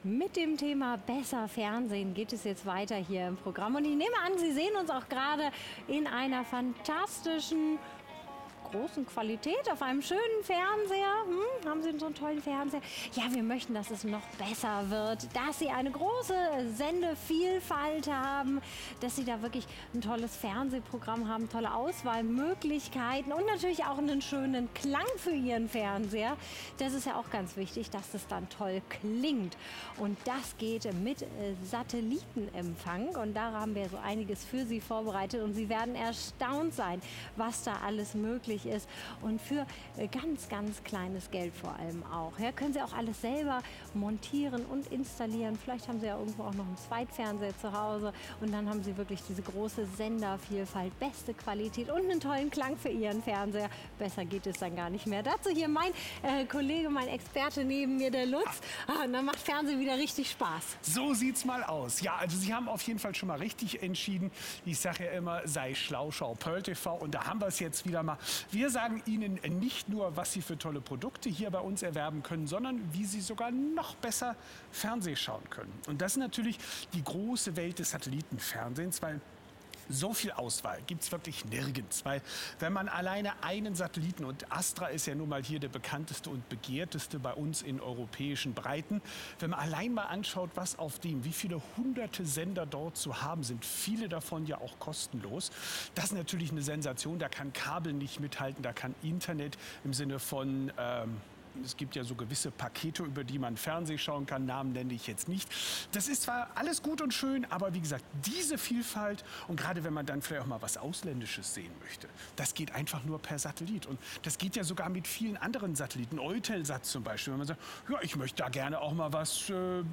Mit dem Thema Besser Fernsehen geht es jetzt weiter hier im Programm. Und ich nehme an, Sie sehen uns auch gerade in einer fantastischen, großen Qualität auf einem schönen Fernseher. Haben Sie so einen tollen Fernseher? Ja, wir möchten, dass es noch besser wird, dass Sie eine große Sendevielfalt haben, dass Sie da wirklich ein tolles Fernsehprogramm haben, tolle Auswahlmöglichkeiten und natürlich auch einen schönen Klang für Ihren Fernseher. Das ist ja auch ganz wichtig, dass es dann toll klingt. Und das geht mit Satellitenempfang. Und da haben wir so einiges für Sie vorbereitet. Und Sie werden erstaunt sein, was da alles möglich ist und für ganz, ganz kleines Geld vor allem auch. Ja, können Sie auch alles selber montieren und installieren. Vielleicht haben Sie ja irgendwo auch noch einen Zweitfernseher zu Hause und dann haben Sie wirklich diese große Sendervielfalt, beste Qualität und einen tollen Klang für Ihren Fernseher. Besser geht es dann gar nicht mehr. Dazu hier mein Kollege, mein Experte neben mir, der Lutz. Und dann macht Fernsehen wieder richtig Spaß. So sieht's mal aus. Ja, also Sie haben auf jeden Fall schon mal richtig entschieden. Ich sage ja immer, sei schlau, schau Pearl TV. Und da haben wir es jetzt wieder mal. Wir sagen Ihnen nicht nur, was Sie für tolle Produkte hier bei uns erwerben können, sondern wie Sie sogar noch besser Fernsehen schauen können. Und das ist natürlich die große Welt des Satellitenfernsehens, weil so viel Auswahl gibt es wirklich nirgends, weil wenn man alleine einen Satelliten, und Astra ist ja nun mal hier der bekannteste und begehrteste bei uns in europäischen Breiten, wenn man allein mal anschaut, was auf dem, wie viele hunderte Sender dort zu haben sind, viele davon ja auch kostenlos, das ist natürlich eine Sensation, da kann Kabel nicht mithalten, da kann Internet im Sinne von es gibt ja so gewisse Pakete, über die man Fernsehen schauen kann. Namen nenne ich jetzt nicht. Das ist zwar alles gut und schön, aber wie gesagt, diese Vielfalt und gerade wenn man dann vielleicht auch mal was Ausländisches sehen möchte, das geht einfach nur per Satellit. Und das geht ja sogar mit vielen anderen Satelliten. Eutelsat zum Beispiel, wenn man sagt, ja, ich möchte da gerne auch mal was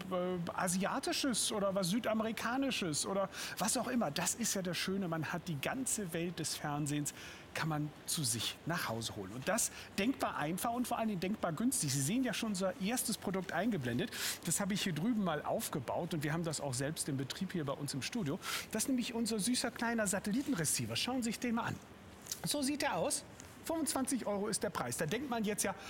Asiatisches oder was Südamerikanisches oder was auch immer. Das ist ja das Schöne, man hat die ganze Welt des Fernsehens, kann man zu sich nach Hause holen. Und das denkbar einfach und vor allen Dingen denkbar günstig. Sie sehen ja schon unser erstes Produkt eingeblendet. Das habe ich hier drüben mal aufgebaut und wir haben das auch selbst im Betrieb hier bei uns im Studio. Das ist nämlich unser süßer kleiner Satellitenreceiver. Schauen Sie sich den mal an. So sieht er aus. 25 € ist der Preis. Da denkt man jetzt ja,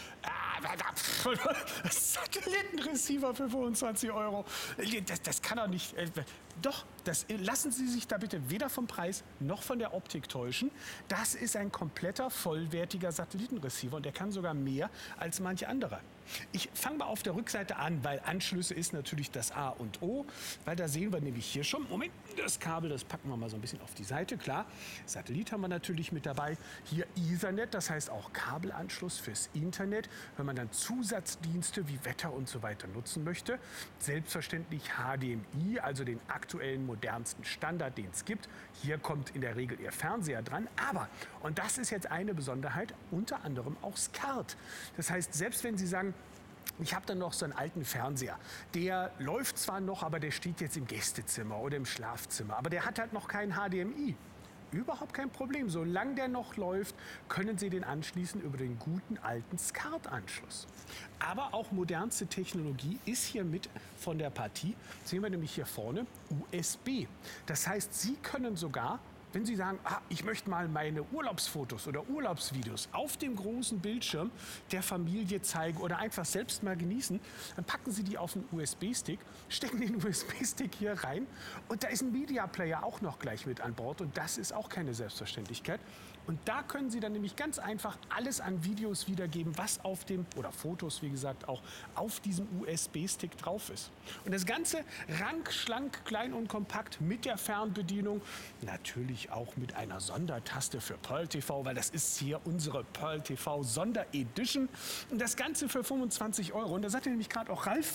Satellitenreceiver für 25 €. Das kann doch nicht. Doch, lassen Sie sich da bitte weder vom Preis noch von der Optik täuschen. Das ist ein kompletter, vollwertiger Satellitenreceiver und der kann sogar mehr als manche andere. Ich fange mal auf der Rückseite an, weil Anschlüsse ist natürlich das A und O, weil da sehen wir nämlich hier schon, Moment, das Kabel, das packen wir mal so ein bisschen auf die Seite, klar. Satellit haben wir natürlich mit dabei. Hier Ethernet, das heißt auch Kabelanschluss fürs Internet, wenn man dann Zusatzdienste wie Wetter und so weiter nutzen möchte. Selbstverständlich HDMI, also den aktuellen, modernsten Standard, den es gibt. Hier kommt in der Regel Ihr Fernseher dran, aber, und das ist jetzt eine Besonderheit, unter anderem auch SCART. Das heißt, selbst wenn Sie sagen, ich habe dann noch so einen alten Fernseher. Der läuft zwar noch, aber der steht jetzt im Gästezimmer oder im Schlafzimmer. Aber der hat halt noch kein HDMI. Überhaupt kein Problem. Solange der noch läuft, können Sie den anschließen über den guten alten SCART-Anschluss. Aber auch modernste Technologie ist hier mit von der Partie. Sehen wir nämlich hier vorne USB. Das heißt, Sie können sogar, wenn Sie sagen, ich möchte mal meine Urlaubsfotos oder Urlaubsvideos auf dem großen Bildschirm der Familie zeigen oder einfach selbst mal genießen, dann packen Sie die auf einen USB-Stick, stecken den USB-Stick hier rein und da ist ein Media Player auch noch gleich mit an Bord und das ist auch keine Selbstverständlichkeit. Und da können Sie dann nämlich ganz einfach alles an Videos wiedergeben, was auf dem, oder Fotos wie gesagt, auch auf diesem USB-Stick drauf ist. Und das Ganze rank, schlank, klein und kompakt mit der Fernbedienung, natürlich auch mit einer Sondertaste für Pearl TV, weil das ist hier unsere Pearl TV Sonderedition. Und das Ganze für 25 €. Und da sagte nämlich gerade auch Ralf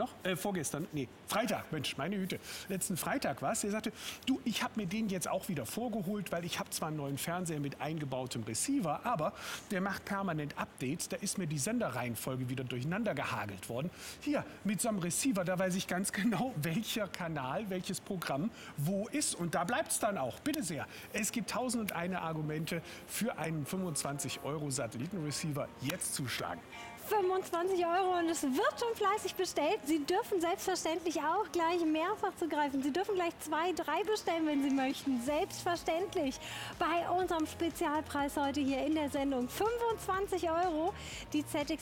Freitag, Mensch, meine Güte, letzten Freitag war es, der sagte, du, ich habe mir den jetzt auch wieder vorgeholt, weil ich habe zwar einen neuen Fernseher mit eingebautem Receiver, aber der macht permanent Updates, da ist mir die Senderreihenfolge wieder durcheinander gehagelt worden. Hier, mit so einem Receiver, da weiß ich ganz genau, welcher Kanal, welches Programm wo ist und da bleibt es dann auch. Bitte sehr. Es gibt 1001 Argumente für einen 25 € Satellitenreceiver. Jetzt zuschlagen. 25 € und es wird schon fleißig bestellt. Sie dürfen selbstverständlich auch gleich mehrfach zugreifen. Sie dürfen gleich 2, 3 bestellen, wenn Sie möchten. Selbstverständlich. Bei unserem Spezialpreis heute hier in der Sendung 25 €. Die ZX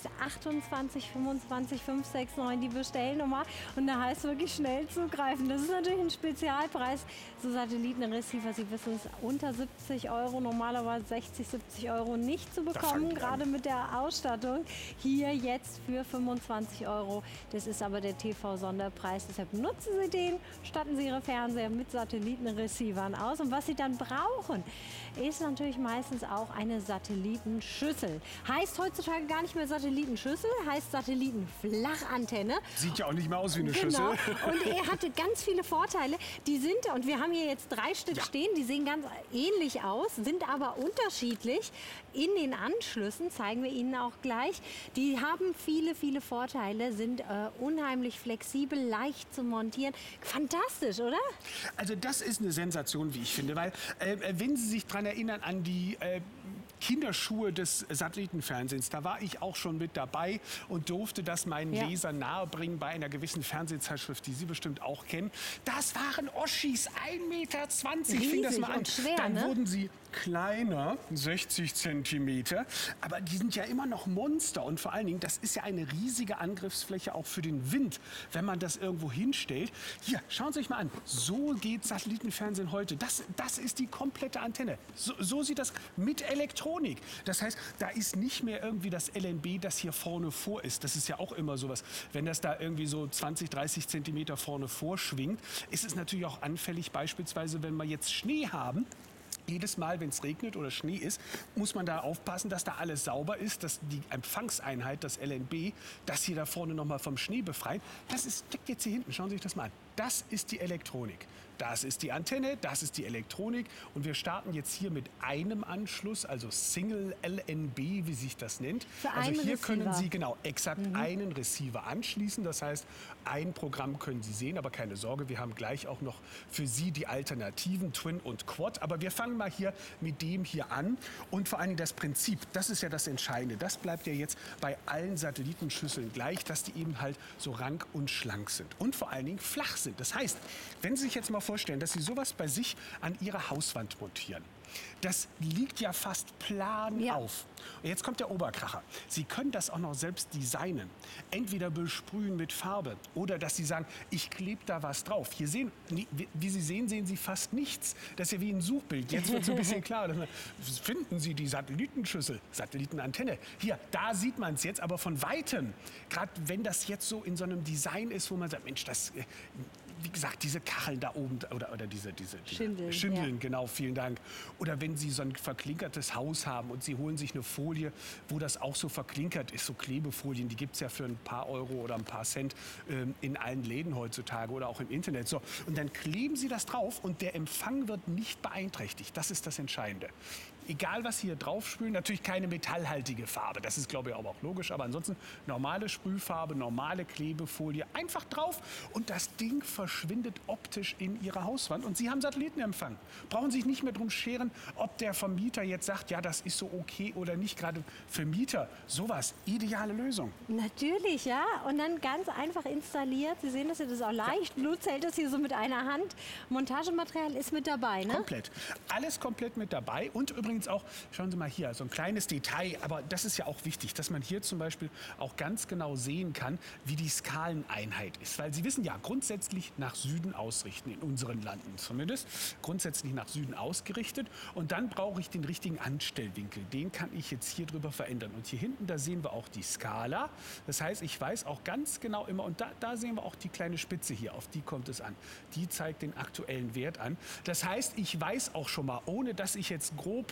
28 25 569, die Bestellnummer. Und da heißt wirklich schnell zugreifen. Das ist natürlich ein Spezialpreis. So Satellitenreceiver, Sie wissen es, unter 70 €, normalerweise 60, 70 € nicht zu bekommen, gerade mit der Ausstattung. Hier jetzt für 25 €. Das ist aber der TV-Sonderpreis. Deshalb nutzen Sie den, statten Sie Ihre Fernseher mit Satellitenreceivern aus. Und was Sie dann brauchen, ist natürlich meistens auch eine Satellitenschüssel. Heißt heutzutage gar nicht mehr Satellitenschüssel, heißt Satellitenflachantenne. Sieht ja auch nicht mehr aus wie eine Genau. Schüssel. Und er hatte ganz viele Vorteile. Die sind, und wir haben hier jetzt 3 Stück stehen, die sehen ganz ähnlich aus, sind aber unterschiedlich. In den Anschlüssen, zeigen wir Ihnen auch gleich, die haben viele, viele Vorteile, sind unheimlich flexibel, leicht zu montieren. Fantastisch, oder? Also das ist eine Sensation, wie ich finde, weil wenn Sie sich daran erinnern an die Kinderschuhe des Satellitenfernsehens. Da war ich auch schon mit dabei und durfte das meinen Lesern nahebringen bei einer gewissen Fernsehzeitschrift, die Sie bestimmt auch kennen. Das waren Oschis, 1,20 Meter. Fing das mal an. Und schwer, dann ne? wurden sie kleiner, 60 Zentimeter. Aber die sind ja immer noch Monster. Und vor allen Dingen, das ist ja eine riesige Angriffsfläche auch für den Wind, wenn man das irgendwo hinstellt. Hier, schauen Sie sich mal an. So geht Satellitenfernsehen heute. Das ist die komplette Antenne. So sieht das mit Elektronik. Das heißt, da ist nicht mehr irgendwie das LNB, das hier vorne vor ist. Das ist ja auch immer sowas. Wenn das da irgendwie so 20, 30 Zentimeter vorne vorschwingt, ist es natürlich auch anfällig, beispielsweise, wenn wir jetzt Schnee haben. Jedes Mal, wenn es regnet oder Schnee ist, muss man da aufpassen, dass da alles sauber ist, dass die Empfangseinheit, das LNB, das hier da vorne nochmal vom Schnee befreit. Das steckt jetzt hier hinten. Schauen Sie sich das mal an. Das ist die Elektronik. Das ist die Antenne, das ist die Elektronik. Und wir starten jetzt hier mit einem Anschluss, also Single LNB, wie sich das nennt. Also hier können Sie genau exakt einen Receiver anschließen. Das heißt, ein Programm können Sie sehen, aber keine Sorge, wir haben gleich auch noch für Sie die Alternativen Twin und Quad. Aber wir fangen mal hier mit dem hier an. Und vor allen Dingen das Prinzip, das ist ja das Entscheidende. Das bleibt ja jetzt bei allen Satellitenschüsseln gleich, dass die eben halt so rank und schlank sind. Und vor allen Dingen flach sind. Das heißt, wenn Sie sich jetzt mal vorstellen, dass Sie sowas bei sich an Ihrer Hauswand montieren. Das liegt ja fast plan auf. Und jetzt kommt der Oberkracher. Sie können das auch noch selbst designen. Entweder besprühen mit Farbe oder dass Sie sagen, ich klebe da was drauf. Hier sehen, wie Sie sehen, sehen Sie fast nichts. Das ist ja wie ein Suchbild. Jetzt wird es ein bisschen klar. Finden Sie die Satellitenschüssel, Satellitenantenne. Hier, da sieht man es jetzt, aber von Weitem. Gerade wenn das jetzt so in so einem Design ist, wo man sagt, Mensch, das... Wie gesagt, diese Kacheln da oben oder diese Schindeln, genau, vielen Dank. Oder wenn Sie so ein verklinkertes Haus haben und Sie holen sich eine Folie, wo das auch so verklinkert ist, so Klebefolien, die gibt es ja für ein paar Euro oder ein paar Cent in allen Läden heutzutage oder auch im Internet. So, und dann kleben Sie das drauf und der Empfang wird nicht beeinträchtigt. Das ist das Entscheidende. Egal, was Sie hier drauf sprühen, natürlich keine metallhaltige Farbe. Das ist, glaube ich, aber auch logisch. Aber ansonsten normale Sprühfarbe, normale Klebefolie, einfach drauf und das Ding verschwindet optisch in Ihrer Hauswand. Und Sie haben Satellitenempfang. Brauchen sich nicht mehr drum scheren, ob der Vermieter jetzt sagt, ja, das ist so okay oder nicht. Gerade für Mieter, sowas, ideale Lösung. Natürlich, ja. Und dann ganz einfach installiert. Sie sehen, dass das ist auch leicht. Lutz hält das hier so mit einer Hand. Montagematerial ist mit dabei, ne? Komplett. Alles komplett mit dabei. Und übrigens auch, schauen Sie mal hier, so ein kleines Detail, aber das ist ja auch wichtig, dass man hier zum Beispiel auch ganz genau sehen kann, wie die Skaleneinheit ist. Weil Sie wissen ja, grundsätzlich nach Süden ausrichten, in unseren Landen zumindest, grundsätzlich nach Süden ausgerichtet. Und dann brauche ich den richtigen Anstellwinkel. Den kann ich jetzt hier drüber verändern. Und hier hinten, da sehen wir auch die Skala. Das heißt, ich weiß auch ganz genau immer, und da sehen wir auch die kleine Spitze hier, auf die kommt es an. Die zeigt den aktuellen Wert an. Das heißt, ich weiß auch schon mal, ohne dass ich jetzt grob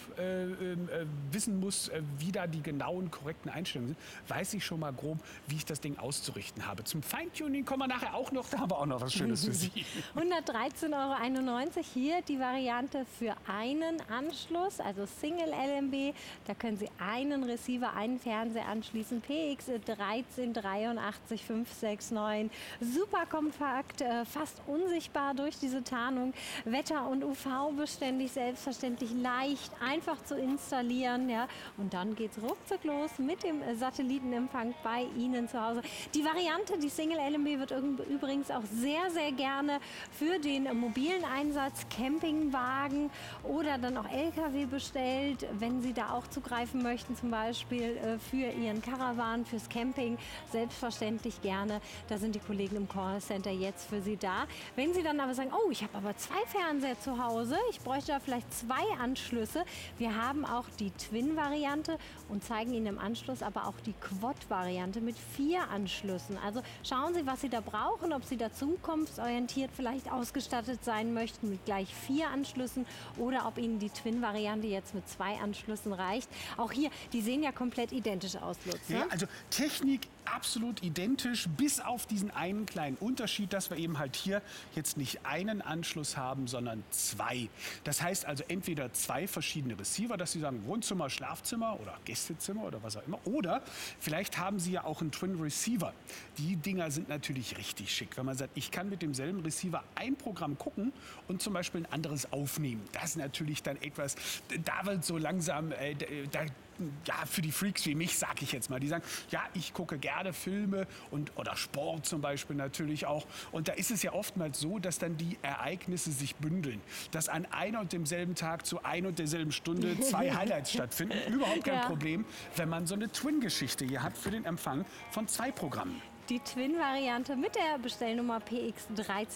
wissen muss, wie da die genauen, korrekten Einstellungen sind, weiß ich schon mal grob, wie ich das Ding auszurichten habe. Zum Feintuning kommen wir nachher auch noch, da haben wir auch noch was Schönes für Sie. 113,91 € hier die Variante für einen Anschluss, also Single LNB. Da können Sie einen Receiver, einen Fernseher anschließen. PX 1388569. Super kompakt, fast unsichtbar durch diese Tarnung. Wetter- und UV-beständig, selbstverständlich leicht, einfach einfach zu installieren. Ja? Und dann geht es ruckzuck los mit dem Satellitenempfang bei Ihnen zu Hause. Die Variante, die Single LMB, wird übrigens auch sehr, sehr gerne für den mobilen Einsatz, Campingwagen oder dann auch LKW bestellt, wenn Sie da auch zugreifen möchten, zum Beispiel für Ihren Caravan, fürs Camping, selbstverständlich gerne. Da sind die Kollegen im Callcenter jetzt für Sie da. Wenn Sie dann aber sagen, oh, ich habe aber 2 Fernseher zu Hause, ich bräuchte da vielleicht 2 Anschlüsse. Wir haben auch die Twin-Variante und zeigen Ihnen im Anschluss aber auch die Quad-Variante mit 4 Anschlüssen. Also schauen Sie, was Sie da brauchen, ob Sie da zukunftsorientiert vielleicht ausgestattet sein möchten mit gleich 4 Anschlüssen oder ob Ihnen die Twin-Variante jetzt mit 2 Anschlüssen reicht. Auch hier, die sehen ja komplett identisch aus, Lutz. Ne? Ja, also Technik absolut identisch, bis auf diesen einen kleinen Unterschied, dass wir eben halt hier jetzt nicht einen Anschluss haben, sondern 2. Das heißt also entweder 2 verschiedene Receiver, dass Sie sagen Wohnzimmer, Schlafzimmer oder Gästezimmer oder was auch immer. Oder vielleicht haben Sie ja auch einen Twin Receiver. Die Dinger sind natürlich richtig schick, wenn man sagt, ich kann mit demselben Receiver ein Programm gucken und zum Beispiel ein anderes aufnehmen. Das ist natürlich dann etwas, da wird so langsam, ja, für die Freaks wie mich, sag ich jetzt mal, die sagen, ja, ich gucke gerne Filme oder Sport zum Beispiel natürlich auch. Und da ist es ja oftmals so, dass dann die Ereignisse sich bündeln. Dass an einem und demselben Tag zu ein und derselben Stunde 2 Highlights stattfinden. Überhaupt kein Problem, wenn man so eine Twin-Geschichte hier hat für den Empfang von 2 Programmen. Die Twin-Variante mit der Bestellnummer PX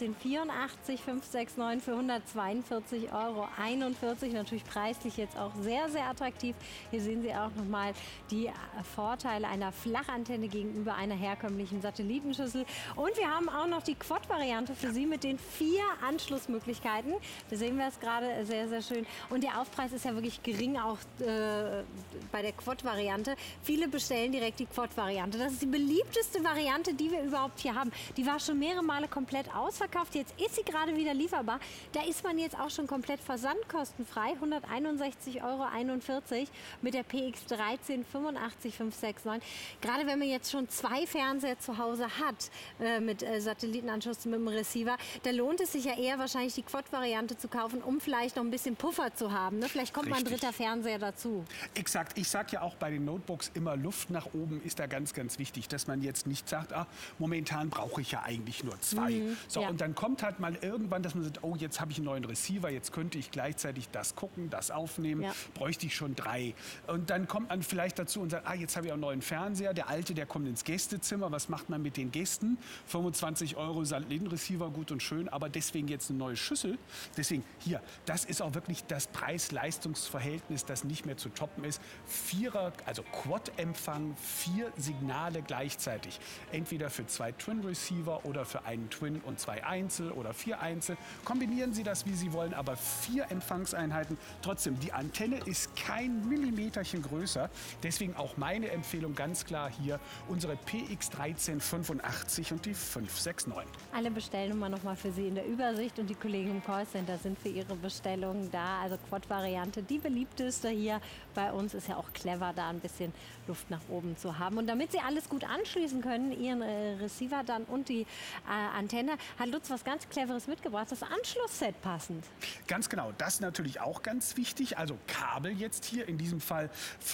1384569 für 142,41 €. Natürlich preislich jetzt auch sehr, sehr attraktiv. Hier sehen Sie auch nochmal die Vorteile einer Flachantenne gegenüber einer herkömmlichen Satellitenschüssel. Und wir haben auch noch die Quad-Variante für Sie mit den 4 Anschlussmöglichkeiten. Da sehen wir es gerade sehr, sehr schön. Und der Aufpreis ist ja wirklich gering, auch bei der Quad-Variante. Viele bestellen direkt die Quad-Variante. Das ist die beliebteste Variante, die wir überhaupt hier haben. Die war schon mehrere Male komplett ausverkauft. Jetzt ist sie gerade wieder lieferbar. Da ist man jetzt auch schon komplett versandkostenfrei. 161,41 € mit der PX 1385569. Gerade wenn man jetzt schon 2 Fernseher zu Hause hat mit Satellitenanschluss mit dem Receiver, da lohnt es sich ja eher wahrscheinlich die Quad-Variante zu kaufen, um vielleicht noch ein bisschen Puffer zu haben. Ne? Vielleicht kommt mal ein dritter Fernseher dazu. Exakt. Ich sage ja auch bei den Notebooks immer, Luft nach oben ist da ganz, ganz wichtig, dass man jetzt nicht sagt, momentan brauche ich ja eigentlich nur 2. So, ja. Und dann kommt halt mal irgendwann, dass man sagt, oh, jetzt habe ich einen neuen Receiver, jetzt könnte ich gleichzeitig das gucken, das aufnehmen, bräuchte ich schon 3. Und dann kommt man vielleicht dazu und sagt, jetzt habe ich auch einen neuen Fernseher, der alte, der kommt ins Gästezimmer, was macht man mit den Gästen? 25 € Satellitenreceiver, gut und schön, aber deswegen jetzt eine neue Schüssel. Deswegen hier, das ist auch wirklich das Preis-Leistungs-Verhältnis, das nicht mehr zu toppen ist. 4er, also Quad-Empfang, 4 Signale gleichzeitig. Entweder für 2 Twin-Receiver oder für einen Twin und 2 Einzel oder 4 Einzel. Kombinieren Sie das, wie Sie wollen, aber 4 Empfangseinheiten. Trotzdem, die Antenne ist kein Millimeterchen größer. Deswegen auch meine Empfehlung ganz klar hier, unsere PX 1385 und die 569. Alle Bestellnummern nochmal für Sie in der Übersicht und die Kollegen im Callcenter sind für Ihre Bestellungen da. Also Quad-Variante, die beliebteste hier bei uns, ist ja auch clever, da ein bisschen Luft nach oben zu haben. Und damit Sie alles gut anschließen können, Ihren Receiver dann und die Antenne, hat Lutz was ganz Cleveres mitgebracht, das Anschlussset passend. Ganz genau, das ist natürlich auch ganz wichtig. Also Kabel jetzt hier, in diesem Fall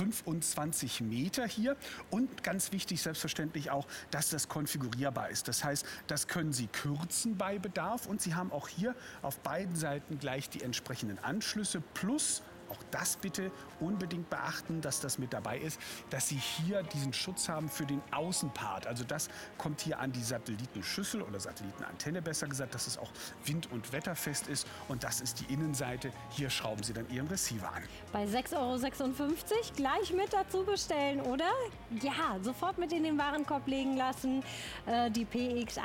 25 Meter hier. Und ganz wichtig selbstverständlich auch, dass das konfigurierbar ist. Das heißt, das können Sie kürzen bei Bedarf und Sie haben auch hier auf beiden Seiten gleich die entsprechenden Anschlüsse plus auch das bitte unbedingt beachten, dass das mit dabei ist, dass Sie hier diesen Schutz haben für den Außenpart. Also das kommt hier an die Satellitenschüssel oder Satellitenantenne besser gesagt, dass es auch wind- und wetterfest ist. Und das ist die Innenseite. Hier schrauben Sie dann Ihren Receiver an. Bei 6,56 € gleich mit dazu bestellen, oder? Ja, sofort mit in den Warenkorb legen lassen. Die PX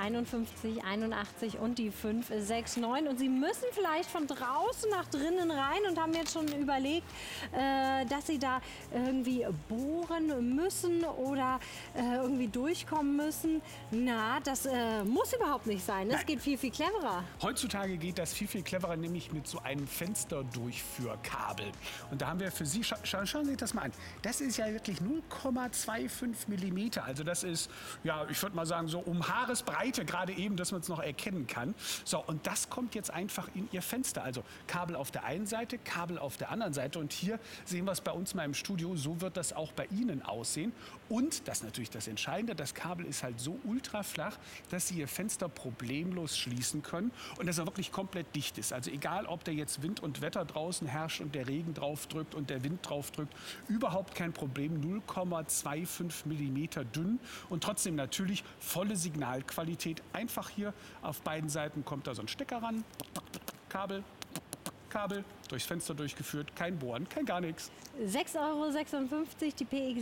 5181 und die 569. Und Sie müssen vielleicht von draußen nach drinnen rein und haben jetzt schon überlegt, dass Sie da irgendwie bohren müssen oder irgendwie durchkommen müssen. Na, das muss überhaupt nicht sein. Das geht viel, viel cleverer. Heutzutage geht das viel, viel cleverer, nämlich mit so einem Fensterdurchführkabel. Und da haben wir für Sie, schauen Sie sich das mal an. Das ist ja wirklich 0,25 mm. Also das ist, ja, ich würde mal sagen, so um Haaresbreite gerade eben, dass man es noch erkennen kann. So, und das kommt jetzt einfach in Ihr Fenster. Also Kabel auf der einen Seite, Kabel auf der anderen. anderen Seite. Und hier sehen wir es bei uns mal im Studio. So wird das auch bei Ihnen aussehen. Und das ist natürlich das Entscheidende. Das Kabel ist halt so ultra flach, dass Sie Ihr Fenster problemlos schließen können und dass er wirklich komplett dicht ist. Also egal, ob da jetzt Wind und Wetter draußen herrscht und der Regen drauf drückt und der Wind drauf drückt, überhaupt kein Problem. 0,25 Millimeter dünn und trotzdem natürlich volle Signalqualität. Einfach hier auf beiden Seiten kommt da so ein Stecker ran. Kabel, Kabel, durchs Fenster durchgeführt, kein Bohren, kein gar nichts. 6,56 € die PX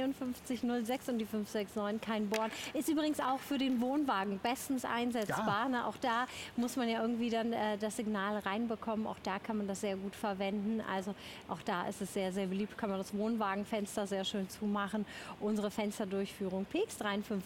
5306 und die 569, kein Bohren. Ist übrigens auch für den Wohnwagen bestens einsetzbar. Ne? Auch da muss man ja irgendwie dann das Signal reinbekommen. Auch da kann man das sehr gut verwenden. Also auch da ist es sehr, sehr beliebt. Kann man das Wohnwagenfenster sehr schön zumachen. Unsere Fensterdurchführung PX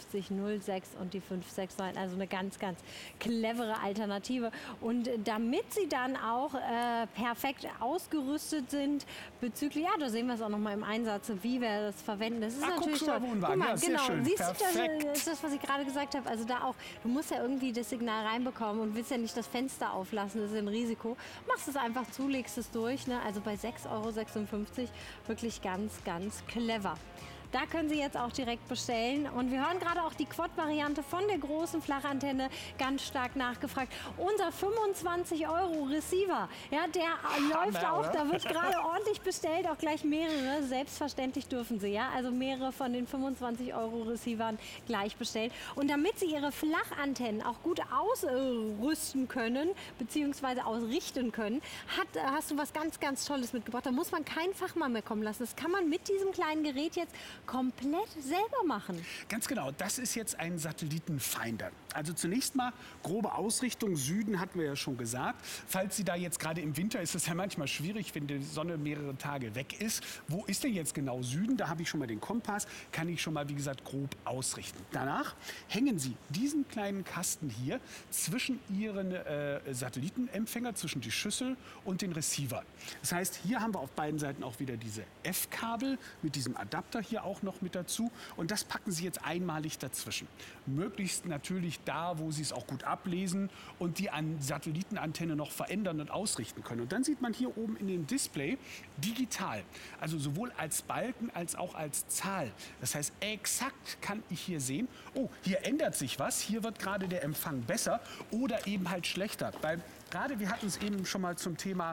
5306 und die 569. Also eine ganz, ganz clevere Alternative. Und damit sie dann auch perfekt ausgerüstet sind bezüglich, ja, da sehen wir es auch noch mal im Einsatz, wie wir das verwenden. Das ist natürlich toll. Guck mal, ja, genau, schön. siehst du, das ist das, was ich gerade gesagt habe. Also da auch, du musst ja irgendwie das Signal reinbekommen und willst ja nicht das Fenster auflassen, das ist ein Risiko. Machst es einfach zu, legst es durch. Ne? Also bei 6,56 € wirklich ganz, ganz clever. Da können Sie jetzt auch direkt bestellen. Und wir hören gerade auch die Quad-Variante von der großen Flachantenne ganz stark nachgefragt. Unser 25 € Receiver, ja, der läuft auch. Oder? Da wird gerade ordentlich bestellt, auch gleich mehrere. Selbstverständlich dürfen Sie, ja, also mehrere von den 25 € Receivern gleich bestellt. Und damit Sie Ihre Flachantennen auch gut ausrüsten können, beziehungsweise ausrichten können, hast du was ganz, ganz Tolles mitgebracht. Da muss man keinen Fachmann mehr kommen lassen. Das kann man mit diesem kleinen Gerät jetzt komplett selber machen. Ganz genau, das ist jetzt ein Satellitenfinder. Also zunächst mal grobe Ausrichtung, Süden hatten wir ja schon gesagt. Falls Sie da jetzt gerade im Winter, ist es ja manchmal schwierig, wenn die Sonne mehrere Tage weg ist. Wo ist denn jetzt genau Süden? Da habe ich schon mal den Kompass, kann ich schon mal, wie gesagt, grob ausrichten. Danach hängen Sie diesen kleinen Kasten hier zwischen Ihren Satellitenempfänger, zwischen die Schüssel und den Receiver. Das heißt, hier haben wir auf beiden Seiten auch wieder diese F-Kabel mit diesem Adapter hier auch noch mit dazu. Und das packen Sie jetzt einmalig dazwischen. Möglichst natürlich da, wo Sie es auch gut ablesen und die Satellitenantenne noch verändern und ausrichten können. Und dann sieht man hier oben in dem Display digital, also sowohl als Balken als auch als Zahl. Das heißt, exakt kann ich hier sehen, oh, hier ändert sich was, hier wird gerade der Empfang besser oder eben halt schlechter. Weil gerade wir hatten es eben schon mal zum Thema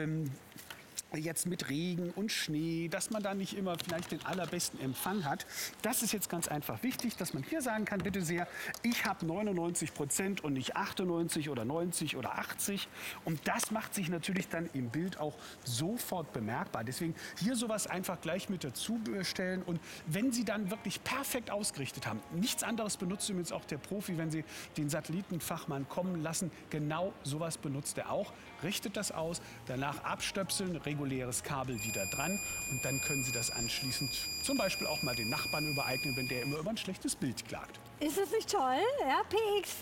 jetzt mit Regen und Schnee, dass man da nicht immer vielleicht den allerbesten Empfang hat. Das ist jetzt ganz einfach wichtig, dass man hier sagen kann, bitte sehr, ich habe 99% und nicht 98 oder 90 oder 80. Und das macht sich natürlich dann im Bild auch sofort bemerkbar. Deswegen hier sowas einfach gleich mit dazu bestellen. Und wenn Sie dann wirklich perfekt ausgerichtet haben, nichts anderes benutzt übrigens auch der Profi, wenn Sie den Satellitenfachmann kommen lassen, genau sowas benutzt er auch. Richtet das aus, danach abstöpseln, reguläres Kabel wieder dran und dann können Sie das anschließend zum Beispiel auch mal den Nachbarn übereignen, wenn der immer über ein schlechtes Bild klagt. Ist das nicht toll? Ja, PX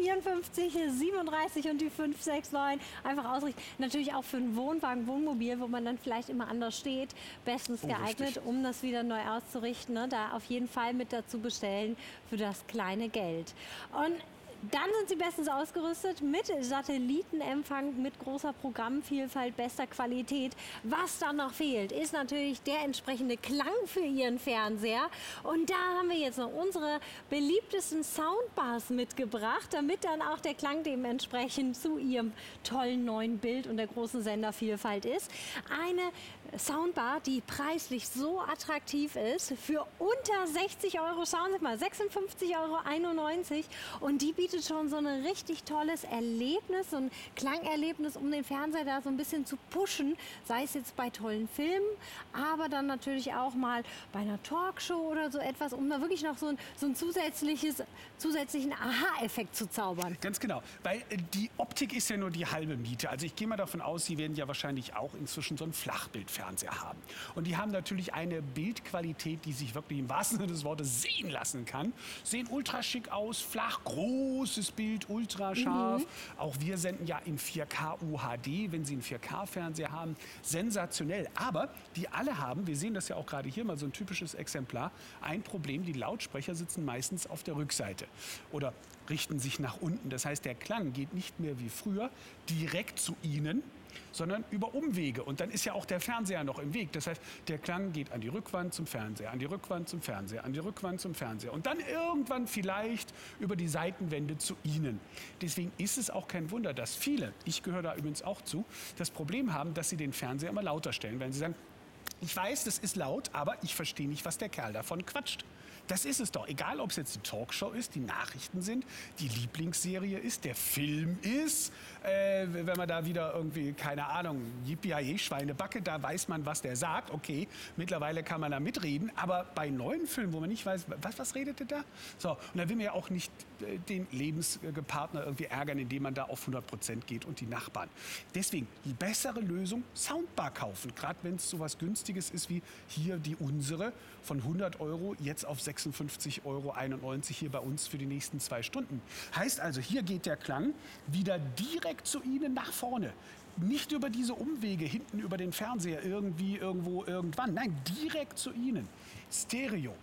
5437 und die 569 einfach ausrichten. Natürlich auch für einen Wohnwagen, Wohnmobil, wo man dann vielleicht immer anders steht, bestens geeignet, richtig, um das wieder neu auszurichten. Ne? Da auf jeden Fall mit dazu bestellen für das kleine Geld. Und dann sind sie bestens ausgerüstet mit Satellitenempfang, mit großer Programmvielfalt, bester Qualität. Was dann noch fehlt, ist natürlich der entsprechende Klang für Ihren Fernseher. Und da haben wir jetzt noch unsere beliebtesten Soundbars mitgebracht, damit dann auch der Klang dementsprechend zu Ihrem tollen neuen Bild und der großen Sendervielfalt ist. Eine Soundbar, die preislich so attraktiv ist, für unter 60 €, schauen Sie mal, 56,91 € und die bietet schon so ein richtig tolles Erlebnis, so ein Klangerlebnis, um den Fernseher da so ein bisschen zu pushen, sei es jetzt bei tollen Filmen, aber dann natürlich auch mal bei einer Talkshow oder so etwas, um da wirklich noch so ein zusätzlichen Aha-Effekt zu zaubern. Ganz genau, weil die Optik ist ja nur die halbe Miete. Also ich gehe mal davon aus, Sie werden ja wahrscheinlich auch inzwischen so ein Flachbildfernseher haben. Und die haben natürlich eine Bildqualität, die sich wirklich im wahrsten Sinne des Wortes sehen lassen kann. Sehen ultra schick aus, flach, großes Bild, ultra scharf. Auch wir senden ja in 4K UHD, wenn Sie einen 4K-Fernseher haben. Sensationell. Aber die alle haben, wir sehen das ja auch gerade hier mal so ein typisches Exemplar, ein Problem, die Lautsprecher sitzen meistens auf der Rückseite oder richten sich nach unten. Das heißt, der Klang geht nicht mehr wie früher direkt zu Ihnen, sondern über Umwege. Und dann ist ja auch der Fernseher noch im Weg. Das heißt, der Klang geht an die Rückwand zum Fernseher, an die Rückwand zum Fernseher, an die Rückwand zum Fernseher und dann irgendwann vielleicht über die Seitenwände zu Ihnen. Deswegen ist es auch kein Wunder, dass viele, ich gehöre da übrigens auch zu, das Problem haben, dass sie den Fernseher immer lauter stellen, wenn sie sagen, ich weiß, das ist laut, aber ich verstehe nicht, was der Kerl davon quatscht. Das ist es doch. Egal, ob es jetzt die Talkshow ist, die Nachrichten sind, die Lieblingsserie ist, der Film ist. Wenn man da wieder irgendwie, keine Ahnung, Yippie Schweinebacke, da weiß man, was der sagt. Okay, mittlerweile kann man da mitreden. Aber bei neuen Filmen, wo man nicht weiß, was redet der da? So, und da will man ja auch nicht den Lebenspartner irgendwie ärgern, indem man da auf 100% geht und die Nachbarn. Deswegen, die bessere Lösung, Soundbar kaufen. Gerade wenn es so was Günstiges ist wie hier die unsere von 100 € jetzt auf 56,91 € hier bei uns für die nächsten 2 Stunden. Heißt also, hier geht der Klang wieder direkt zu Ihnen nach vorne. Nicht über diese Umwege hinten über den Fernseher irgendwie, irgendwo, irgendwann. Nein, direkt zu Ihnen. Stereo.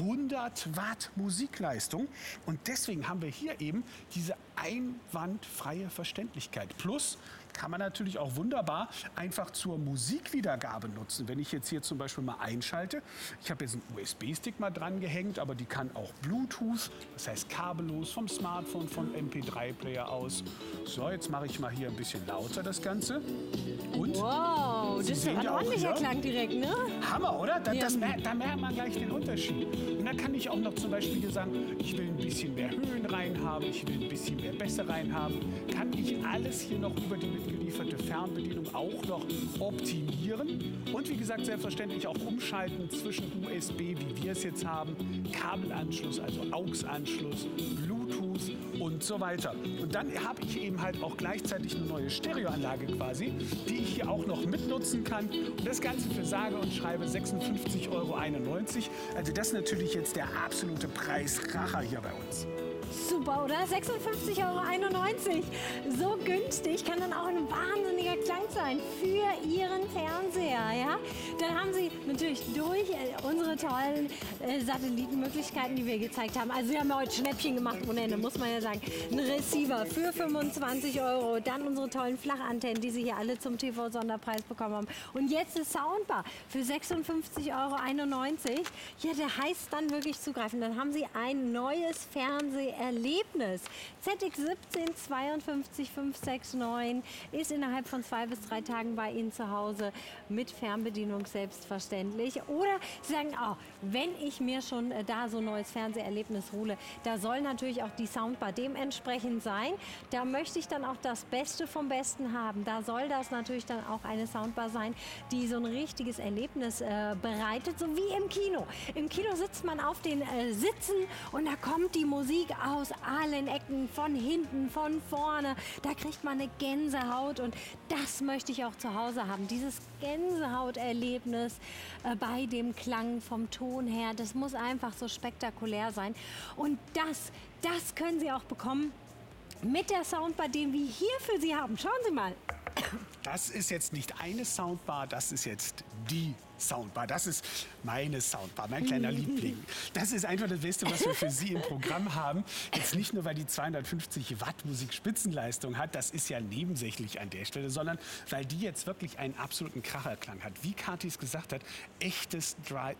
100 Watt Musikleistung und deswegen haben wir hier eben diese einwandfreie Verständlichkeit. Plus kann man natürlich auch wunderbar einfach zur Musikwiedergabe nutzen. Wenn ich jetzt hier zum Beispiel mal einschalte, ich habe jetzt einen USB-Stick mal dran gehängt, aber die kann auch Bluetooth, das heißt kabellos vom Smartphone, vom MP3-Player aus. So, jetzt mache ich mal hier ein bisschen lauter das Ganze. Und wow, das ist ein ordentlicher Klang direkt, ne? Hammer, oder? Da merkt man gleich den Unterschied. Und dann kann ich auch noch zum Beispiel hier sagen, ich will ein bisschen mehr Höhen reinhaben, ich will ein bisschen mehr Bässe reinhaben. Kann ich alles hier noch über die mitgelieferte Fernbedienung auch noch optimieren. Und wie gesagt, selbstverständlich auch umschalten zwischen USB, wie wir es jetzt haben, Kabelanschluss, also AUX-Anschluss, Bluetooth und so weiter. Und dann habe ich eben halt auch gleichzeitig eine neue Stereoanlage quasi, die ich hier auch noch mitnutzen kann. Und das Ganze für sage und schreibe 56,91 €. Also das ist natürlich jetzt der absolute Preiskracher hier bei uns. Super, oder? 56,91 €. So günstig kann dann auch ein wahnsinniger Klang sein für Ihren Fernseher. Ja? Dann haben Sie natürlich durch unsere tollen Satellitenmöglichkeiten, die wir gezeigt haben. Also wir haben heute Schnäppchen gemacht ohne Ende, muss man ja sagen. Ein Receiver für 25 €. Dann unsere tollen Flachantennen, die Sie hier alle zum TV-Sonderpreis bekommen haben. Und jetzt das Soundbar für 56,91 €. Ja, der heißt dann wirklich zugreifen. Dann haben Sie ein neues Fernseherlebnis. ZX17 52569 ist innerhalb von 2 bis 3 Tagen bei Ihnen zu Hause mit Fernbedienung selbstverständlich. Oder Sie sagen, oh, wenn ich mir schon da so ein neues Fernseherlebnis hole, da soll natürlich auch die Soundbar dementsprechend sein. Da möchte ich dann auch das Beste vom Besten haben. Da soll das natürlich dann auch eine Soundbar sein, die so ein richtiges Erlebnis bereitet, so wie im Kino. Im Kino sitzt man auf den Sitzen und da kommt die Musik aus allen Ecken, von hinten, von vorne. Da kriegt man eine Gänsehaut und das möchte ich auch zu Hause haben. Dieses Gänsehauterlebnis bei dem Klang vom Ton her, das muss einfach so spektakulär sein. Und das können Sie auch bekommen mit der Soundbar, den wir hier für Sie haben. Schauen Sie mal. Das ist jetzt nicht eine Soundbar, das ist jetzt die Soundbar. Das ist meine Soundbar, mein kleiner Liebling. Das ist einfach das Beste, was wir für Sie im Programm haben. Jetzt nicht nur, weil die 250 Watt Musikspitzenleistung hat, das ist ja nebensächlich an der Stelle, sondern weil die jetzt wirklich einen absoluten Kracherklang hat. Wie Kathi es gesagt hat, echtes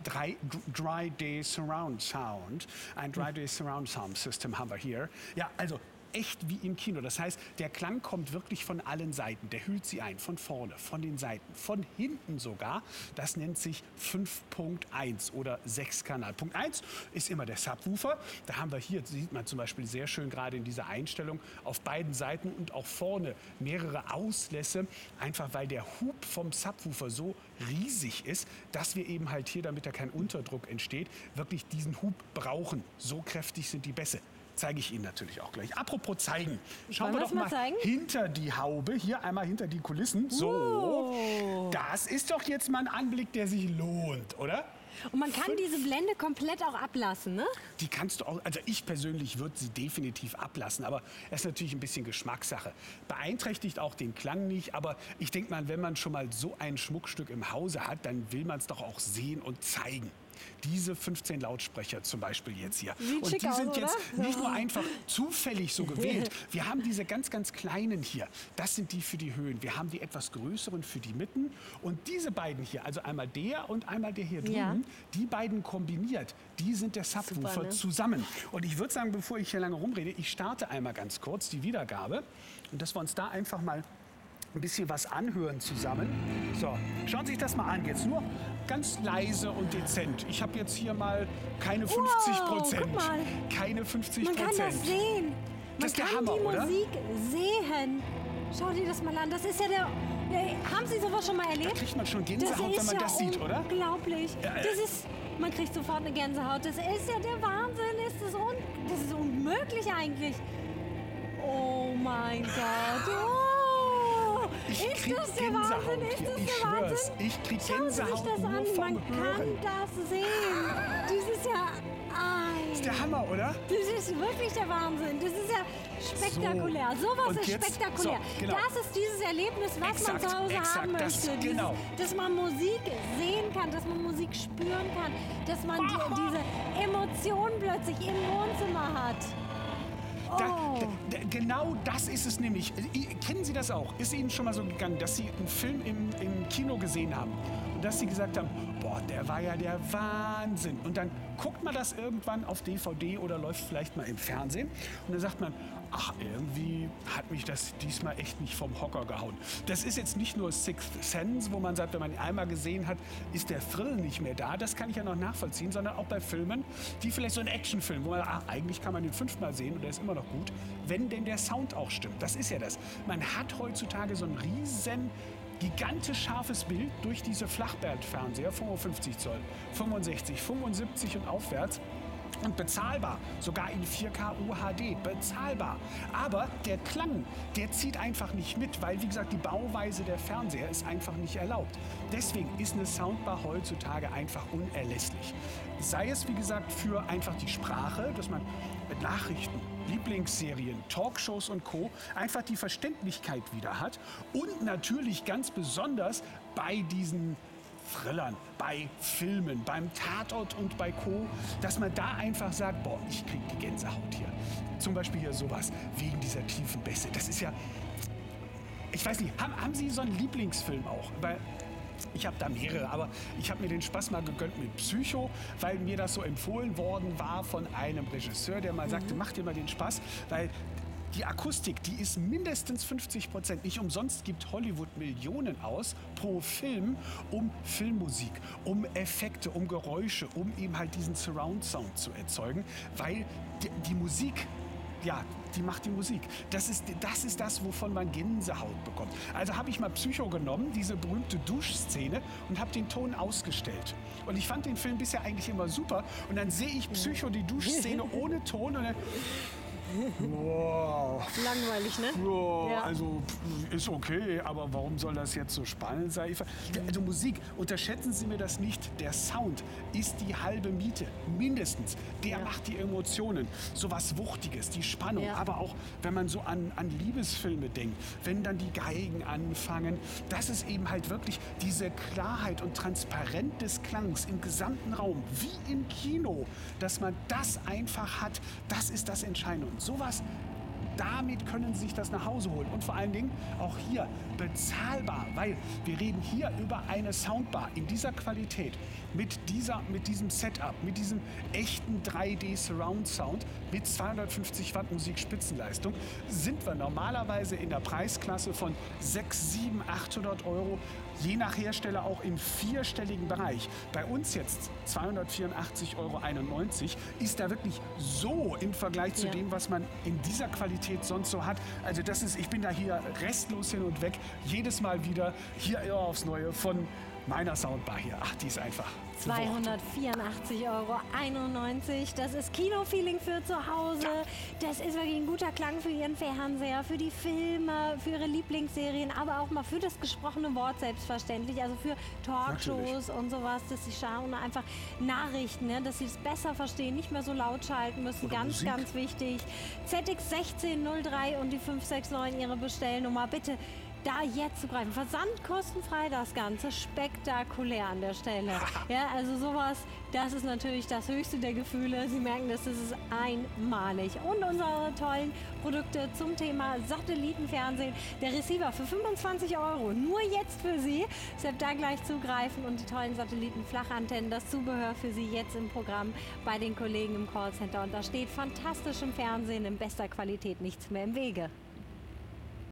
Dry Day Surround Sound. Ein Dry Day Surround Sound System haben wir hier. Ja, also echt wie im Kino. Das heißt, der Klang kommt wirklich von allen Seiten. Der hüllt sie ein, von vorne, von den Seiten, von hinten sogar. Das nennt sich 5.1 oder 6-Kanal. Punkt 1 ist immer der Subwoofer. Da haben wir hier, sieht man zum Beispiel sehr schön gerade in dieser Einstellung, auf beiden Seiten und auch vorne mehrere Auslässe. Einfach weil der Hub vom Subwoofer so riesig ist, dass wir eben halt hier, damit da kein Unterdruck entsteht, wirklich diesen Hub brauchen. So kräftig sind die Bässe. Zeige ich Ihnen natürlich auch gleich. Apropos zeigen, schauen wir doch mal hinter die Haube, hier einmal hinter die Kulissen. So, das ist doch jetzt mal ein Anblick, der sich lohnt, oder? Und man kann diese Blende komplett auch ablassen, ne? Die kannst du auch, also ich persönlich würde sie definitiv ablassen, aber es ist natürlich ein bisschen Geschmackssache. Beeinträchtigt auch den Klang nicht, aber ich denke mal, wenn man schon mal so ein Schmuckstück im Hause hat, dann will man es doch auch sehen und zeigen. Diese 15 Lautsprecher zum Beispiel jetzt hier. Sieht Und schick die aus, sind jetzt oder? nicht nur einfach zufällig so gewählt. Wir haben diese ganz, ganz kleinen hier. Das sind die für die Höhen. Wir haben die etwas größeren für die Mitten. Und diese beiden hier, also einmal der und einmal der hier drüben, Ja. die beiden kombiniert, die sind der Subwoofer Super, ne? zusammen. Und ich würde sagen, bevor ich hier lange rumrede, ich starte einmal ganz kurz die Wiedergabe. Und dass wir uns da einfach mal ein bisschen was anhören zusammen. So, schauen Sie sich das mal an. Jetzt nur ganz leise und dezent. Ich habe jetzt hier mal keine 50%. guck mal. Keine 50%. Man kann das sehen. Das ist der kann Hammer, die oder? Musik sehen. Schau dir das mal an. Das ist ja der... Haben Sie sowas schon mal Da erlebt? kriegt man schon Gänsehaut, wenn man das sieht, oder? Unglaublich. Man kriegt sofort eine Gänsehaut. Das ist ja der Wahnsinn. Das ist unmöglich eigentlich. Oh mein Gott. Oh, Ich ist krieg das der Gänsehaut Wahnsinn? Ist hier. das Ich der schwör's. Wahnsinn? Ich krieg Schauen Sie sich Gänsehaut das nur an. vom Man Hören. kann das sehen. Das ist ja... Das ist der Hammer, oder? Das ist wirklich der Wahnsinn. Das ist ja spektakulär. So. Sowas Und ist jetzt- spektakulär. so, genau. Das ist dieses Erlebnis, was Exakt, man zu Hause exakt, haben das- möchte. genau. Dass man Musik sehen kann, dass man Musik spüren kann, dass man diese Emotion plötzlich im Wohnzimmer hat. Oh. Genau das ist es nämlich. Kennen Sie das auch? Ist Ihnen schon mal so gegangen, dass Sie einen Film im Kino gesehen haben und dass Sie gesagt haben, boah, der war ja der Wahnsinn. Und dann guckt man das irgendwann auf DVD oder läuft vielleicht mal im Fernsehen und dann sagt man, ach, irgendwie hat mich das diesmal echt nicht vom Hocker gehauen. Das ist jetzt nicht nur Sixth Sense, wo man sagt, wenn man ihn einmal gesehen hat, ist der Thrill nicht mehr da. Das kann ich ja noch nachvollziehen, sondern auch bei Filmen, die vielleicht so ein Actionfilm, wo man sagt, ach, eigentlich kann man den 5-mal sehen und der ist immer noch gut, wenn denn der Sound auch stimmt. Das ist ja das. Man hat heutzutage so ein riesen gigantisch scharfes Bild durch diese Flachbildfernseher, 55 Zoll, 65, 75 und aufwärts. Und bezahlbar, sogar in 4K UHD, bezahlbar. Aber der Klang, der zieht einfach nicht mit, weil, wie gesagt, die Bauweise der Fernseher ist einfach nicht erlaubt. Deswegen ist eine Soundbar heutzutage einfach unerlässlich. Sei es, wie gesagt, für einfach die Sprache, dass man mit Nachrichten, Lieblingsserien, Talkshows und Co. einfach die Verständlichkeit wieder hat. Und natürlich ganz besonders bei diesen Thrillern, bei Filmen, beim Tatort und bei Co., dass man da einfach sagt, boah, ich krieg die Gänsehaut hier. Zum Beispiel hier sowas, wegen dieser tiefen Bässe. Das ist ja, ich weiß nicht, haben Sie so einen Lieblingsfilm auch? Weil ich habe da mehrere, aber ich habe mir den Spaß mal gegönnt mit Psycho, weil mir das so empfohlen worden war von einem Regisseur, der mal sagte, mach dir mal den Spaß, weil die Akustik, die ist mindestens 50%. Nicht umsonst gibt Hollywood Millionen aus pro Film um Filmmusik, um Effekte, um Geräusche, um eben halt diesen Surround-Sound zu erzeugen, weil die Musik, ja, die macht die Musik. Das ist das, wovon man Gänsehaut bekommt. Also habe ich mal Psycho genommen, diese berühmte Duschszene, und habe den Ton ausgestellt. Und ich fand den Film bisher eigentlich immer super. Und dann sehe ich Psycho, die Duschszene ohne Ton, und dann... Wow. Langweilig, ne? Ja, Ja. also ist okay, aber warum soll das jetzt so spannend sein? Also Musik, unterschätzen Sie mir das nicht. Der Sound ist die halbe Miete, mindestens. Der macht die Emotionen, so was Wuchtiges, die Spannung. Ja. Aber auch, wenn man so an Liebesfilme denkt, wenn dann die Geigen anfangen, das ist eben halt wirklich diese Klarheit und Transparenz des Klangs im gesamten Raum, wie im Kino, dass man das einfach hat, das ist das Entscheidende. Und sowas, damit können Sie sich das nach Hause holen. Und vor allen Dingen auch hier bezahlbar, weil wir reden hier über eine Soundbar in dieser Qualität, mit diesem Setup, mit diesem echten 3D Surround Sound, mit 250 Watt Musikspitzenleistung, sind wir normalerweise in der Preisklasse von 600, 700, 800 Euro, je nach Hersteller auch im vierstelligen Bereich. Bei uns jetzt 284,91 Euro, ist da wirklich so im Vergleich zu dem, was man in dieser Qualität sonst so hat. Also das ist, ich bin da hier restlos hin und weg, jedes Mal wieder hier immer aufs Neue von meiner Soundbar hier. Ach, die ist einfach 284,91 Euro. Das ist Kinofeeling für zu Hause. Das ist wirklich ein guter Klang für Ihren Fernseher, für die Filme, für Ihre Lieblingsserien, aber auch mal für das gesprochene Wort selbstverständlich. Also für Talkshows und sowas, dass Sie schauen, einfach Nachrichten, ne, dass Sie es besser verstehen, nicht mehr so laut schalten müssen. Oder Ganz, Musik. ganz wichtig. ZX1603 und die 569, Ihre Bestellnummer. Bitte da jetzt zugreifen. Versandkostenfrei, das Ganze spektakulär an der Stelle. Ja, also sowas, das ist natürlich das höchste der Gefühle. Sie merken, das ist einmalig. Und unsere tollen Produkte zum Thema Satellitenfernsehen. Der Receiver für 25 €, nur jetzt für Sie. Deshalb da gleich zugreifen und die tollen Satellitenflachantennen, das Zubehör für Sie jetzt im Programm bei den Kollegen im Callcenter. Und da steht fantastischem Fernsehen in bester Qualität nichts mehr im Wege.